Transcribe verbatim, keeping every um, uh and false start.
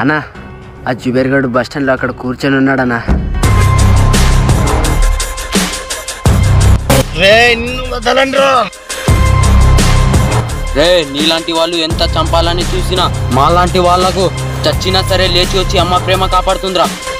అన్నా ఆ జుబేర్ గడు బస్ స్టాండ్ లో అక్కడ కూర్చొని ఉన్నాడన్నా. రే నీలాంటి వాళ్ళు ఎంత చంపాలని చూసినా మాలాంటి వాళ్లకు చచ్చినా సరే లేచి వచ్చి అమ్మ ప్రేమ కాపాడుతుందిరా.